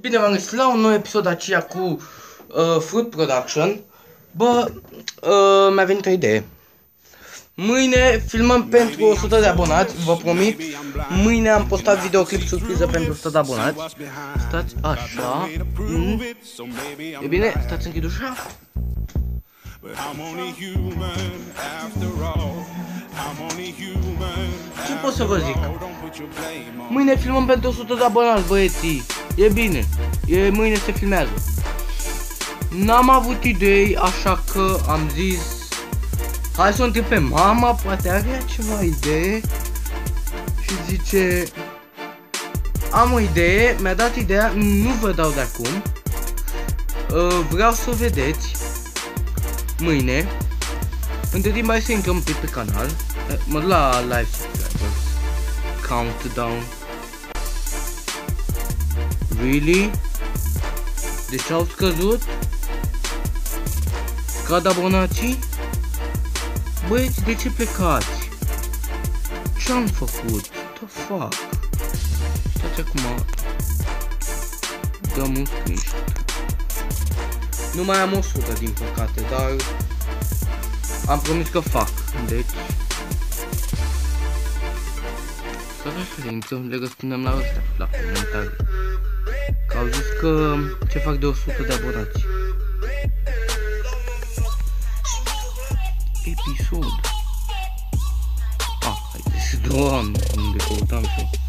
Bine v-am găsit la un nou episod aceea cu Fruit Production. Bă, mi-a venit o idee. Mâine filmăm pentru 100 de abonați, vă promit. Mâine am postat videoclip surpriză pentru 100 de abonați. Stați așa. E bine, stați închid ușa. Ce pot să vă zic? Mâine filmăm pentru 100 de abonați, băieții. E bine, mâine se filmează. N-am avut idei, așa că am zis hai să o întreb pe mama, poate are ceva idee. Și zice am o idee, mi-a dat ideea, nu vă dau de acum. Vreau să vedeți mâine. Între timp hai să intrăm pe canal. Mă duc la live subscribers countdown. Really? Deci au scăzut? Scad abonații? Băieți, de ce plecați? Ce-am făcut? The fuck? Stați acum. Dăm un screenshot. Nu mai am 100 din păcate, dar am promis că fac. Deci să referință, le răspundem la ăstea, la comentarii. Că au zis că ce fac de 100 de abonați. Episod. Ah, haideți, doamne, unde căutam și eu.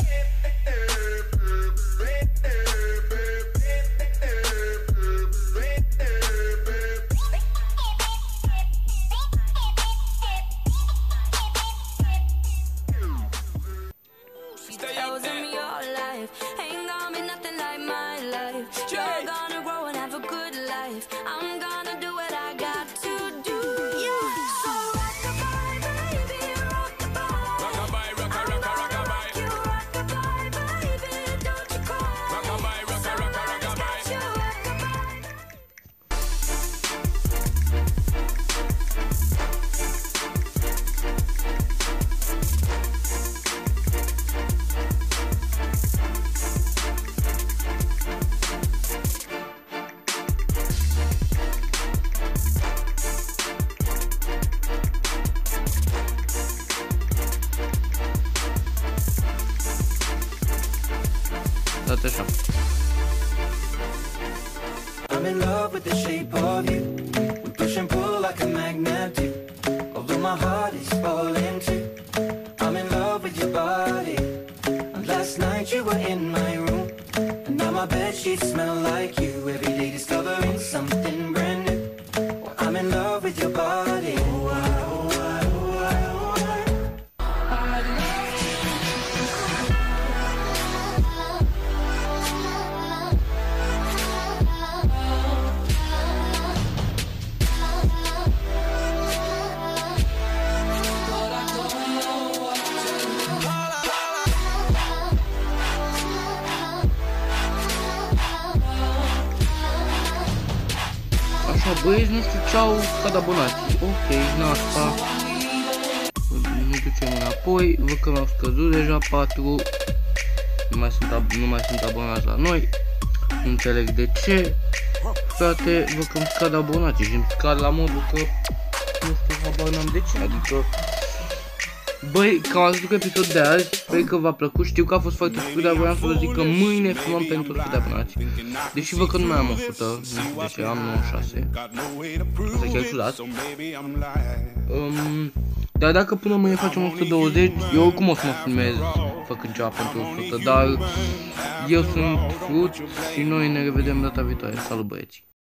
I'm in love with the shape of you. We push and pull like a magnet do. Although my heart is falling too. I'm in love with your body. And last night you were in my room. And now my bedsheets smell like you. Every day discovering something brand new. Well, I'm in love with your body. Oh, I, oh, I, oh, I, oh, I. Așa, băieți, nu știu ce au scad abonații. Ok, nașpa. Ne ducem înapoi. Văd că mi-au scăzut deja 4. Nu mai sunt abonați la noi. Nu înțeleg de ce. Frate, văd că îmi scad abonații și îmi scad la modul că nu știu, habar n-am de ce. Adică băi, cam atât cu episodul de azi. Sper că v-a plăcut, știu că a fost foarte scurt, dar vreau să vă zic că mâine filmăm pentru 100 de abonați. Deși văd că nu mai am 100, nu știu de ce, am 96. Asta e chiar ciudat. Dar dacă până mâine facem 120, eu oricum o să mă filmez făcând ceva pentru 100, dar eu sunt Fruit și noi ne revedem data viitoare. Salut, băieți!